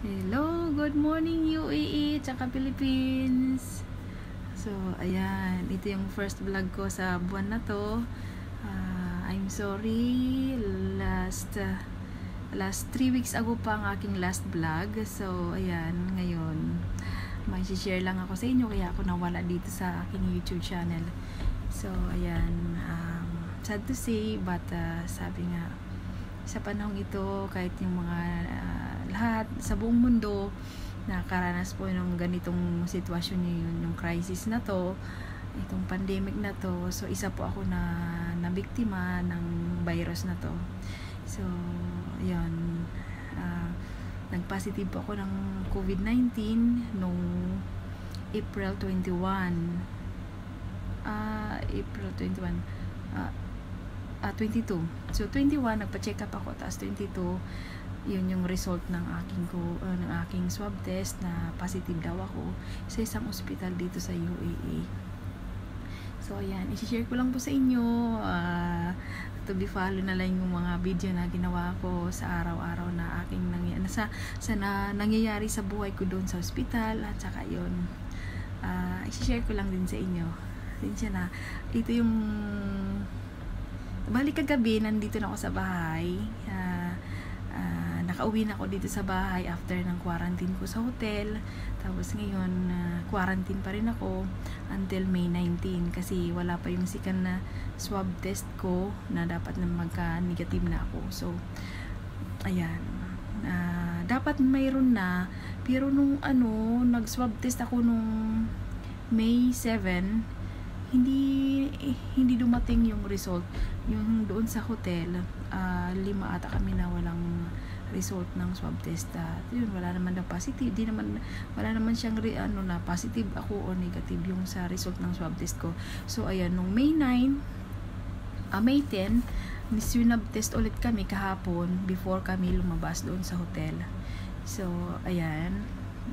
Hello, good morning UAE tsaka Philippines. So, ayan, ito yung first vlog ko sa buwan na to. I'm sorry, last 3 weeks ago pa ang aking last vlog. So, ayan, ngayon may share lang ako sa inyo kaya ako nawala dito sa aking YouTube channel. So, ayan, sad to say, but sabi nga sa panahong ito, kahit yung mga lahat sa buong mundo nakaranas po ng ganitong sitwasyon yung crisis na to, itong pandemic na to. So isa po ako na biktima ng virus na to. So yun, nag-positive po ako ng COVID-19 nung April 21. April 21 22. So 21 nagpa-check up ako, tapos 22 yun yung result ng aking swab test na positive daw ako sa isang ospital dito sa UAE. So ayan, i-share ko lang po sa inyo, to be follow na lang yung mga video na ginawa ko sa araw-araw na aking nangyayari sa buhay ko doon sa ospital, at saka yun, i-share ko lang din sa inyo. Din siya na ito yung balik kagabi, nandito na ako sa bahay. Nakauwi na ako dito sa bahay after ng quarantine ko sa hotel. Tapos ngayon, quarantine pa rin ako until May 19 kasi wala pa yung second na swab test ko na dapat na magka-negative na ako. So, ayan. Dapat mayroon na, pero nung nag-swab test ako nung May 7, hindi dumating yung result. Yung doon sa hotel, 5 ata kami na walang result ng swab test. Yun, wala naman na positive, wala naman siyang na positive ako o negative yung sa result ng swab test ko. So ayan, nung May 10 swab test ulit kami kahapon before kami lumabas doon sa hotel. So ayan,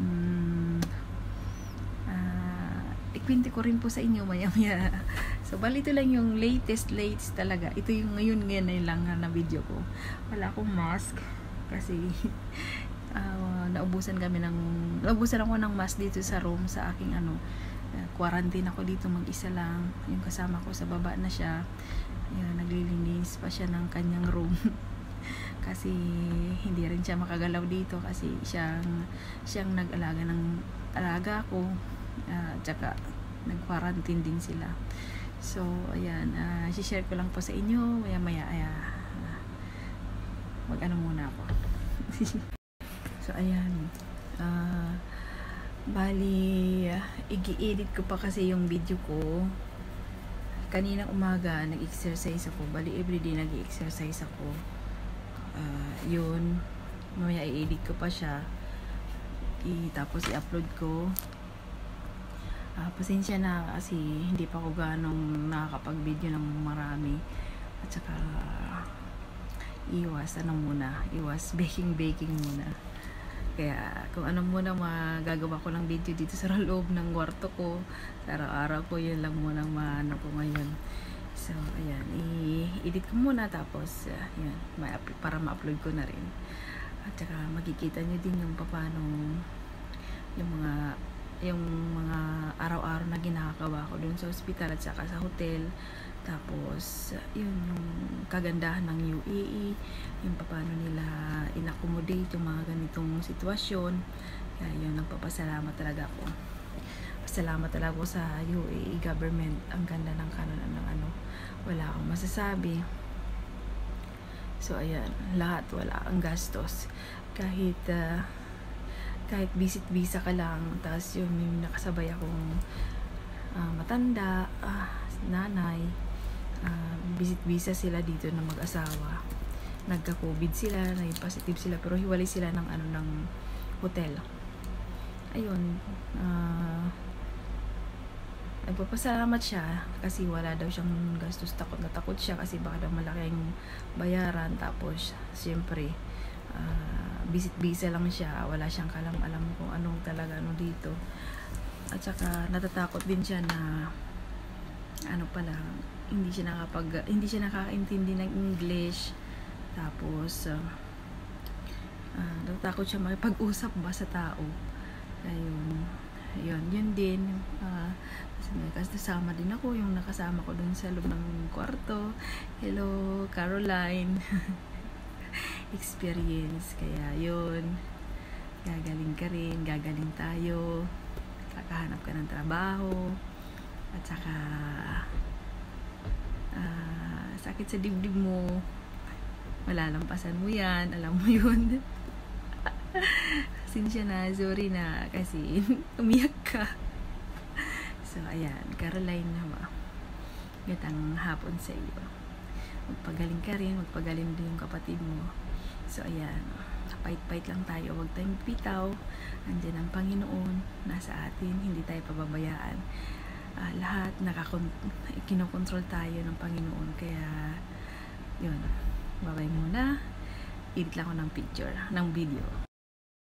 ikwento ko rin po sa inyo maya-maya. So bali ito lang yung latest talaga. Ito yung ngayon lang na video ko. Wala akong mask kasi naubusan ako ng mask dito sa room sa aking quarantine ako dito, mag-isa lang. Yung kasama ko sa baba na siya. Ayun, naglilinis pa siya ng kanyang room. Kasi hindi rin siya makagalaw dito kasi siyang nag-alaga ng alaga ko. Tsaka nag-quarantine din sila. So ayan, share ko lang po sa inyo maya-maya. Muna ako. So ayan, bali i-edit ko pa kasi yung video ko. Kaninang umaga nag-exercise ako. Bali everyday nag-exercise ako. Yun, mamaya i-edit ko pa siya, tapos i-upload ko. Pasensya na kasi hindi pa ako ganong nakakapag-video ng marami. At saka iwas baking muna. Kaya kung ano muna magagawa ko lang video dito sa loob ng kwarto ko, araw-araw ko, yun lang muna ko ngayon. So ayan, i-edit ko muna, tapos yan, para ma-upload ko na rin. At saka makikita nyo din yung paano yung mga araw-araw na ginagawa ko doon sa ospital at saka sa hotel. Tapos yun yung kagandahan ng UAE, yung paano nila in-accommodate yung mga ganitong sitwasyon. Kaya yun, nagpapasalamat talaga ako. Pasalamat talaga ako sa UAE government. Ang ganda ng kanan ng wala akong masasabi. So ayan, lahat wala ang gastos. Kahit visit visa ka lang, tapos yung nakasabay akong matanda, nanay, visit visa sila dito na mag-asawa. Nagka-COVID sila, naging positive sila, pero hiwalay sila ng hotel. Ayun, nagpapasalamat siya kasi wala daw siyang gastos. Takot siya kasi baka daw malaking bayaran. Tapos siyempre visit visa lang siya, wala siyang alam kung anong talaga dito. At saka natatakot din siya na hindi siya nakakaintindi ng English. Tapos Natakot siya makipag-usap ba sa tao. Ayun. Yun din. Kasi kasama din ako, yung nakasama ko dun sa loob ng kwarto. Hello, Caroline. Experience. Kaya yun. Gagaling ka rin, gagaling tayo. Kakahanap ka ng trabaho. At saka sakit sa dibdib mo, malalampasan mo yan, alam mo yun. Sinsya na, sorry na kasi umiyak ka. So ayan, Caroline naman, gatang hapon sa iyo. Magpagaling ka rin, magpagaling din yung kapatid mo. So ayan, pait-pait lang tayo, huwag tayong pitaw. Andyan ang Panginoon, nasa atin, hindi tayo pababayaan. Lahat kinokontrol tayo ng Panginoon. Kaya yun, babay muna. Edit lang ako ng video.